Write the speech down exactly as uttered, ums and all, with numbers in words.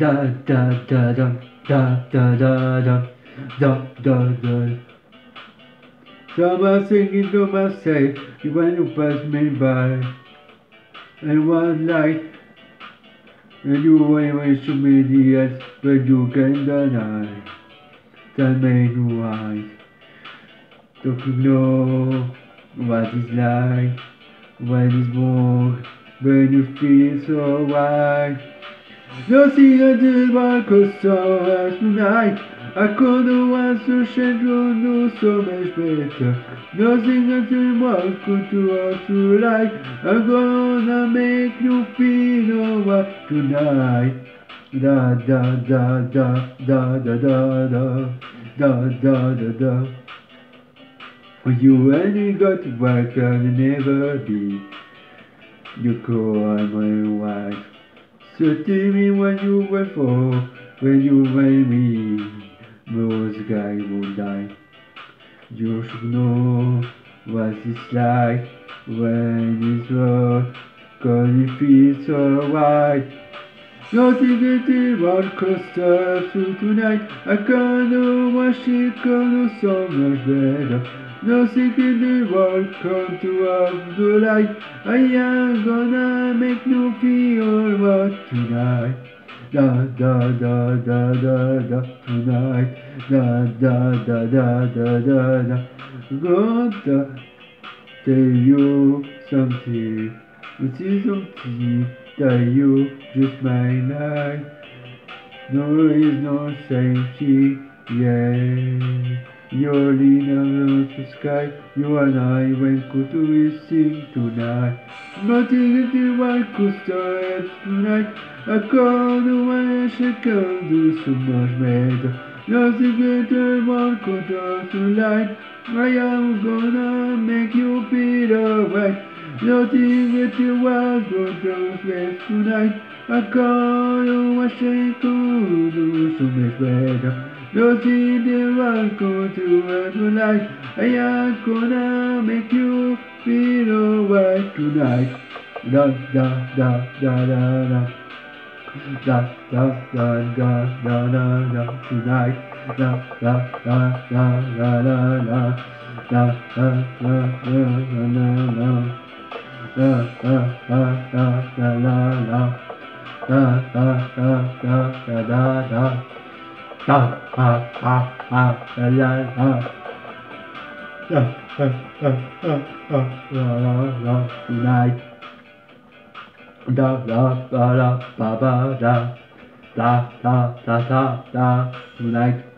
da da da da da da da da da da da. Someone singing to myself when you pass me by, and one night, and you went to me the edge, but you can deny. That made you wise. Don't you know what it's like, what is more, when you feel so right? Nothing I did but cause so as tonight. I couldn't want to change you know so much better. Nothing I did but could do what you like. I'm gonna make you feel alright tonight. Da da da da da da da da da da da da. You ain't got to work and never be. You call my wife. So tell me when you were for, when you were me, most guy will die. You should know what it's like when it's wrong, cause it feels so right. Nothing can do what cost us to tonight. I can't do what she can do so much better. Nothing can do what come to us the light. I am gonna make you feel alright tonight. Da da da da da da tonight. Da da da da da da da. Gonna tell you something. It is something that you just might like. No, it's no safety, yeah. You're leaning up the sky, you and I went to sing tonight. Nothing that you want could start tonight. I can't do what I can do so much better. Nothing that you want could start tonight. I am gonna make you feel alright. Nothing that you want could start tonight. I can't do what I can do so much better. Nothing that I could do tonight. I am gonna make you feel alright tonight. Da da da da da da. Da da da da da da da tonight. Da da da da da da da. Da da da da da da. Da da da da da da da. Da da da da da da da. Da ha ha ha la la la. Da ha ha ha ha la la la tonight. Da da da da ba ba da. Da da da da da tonight.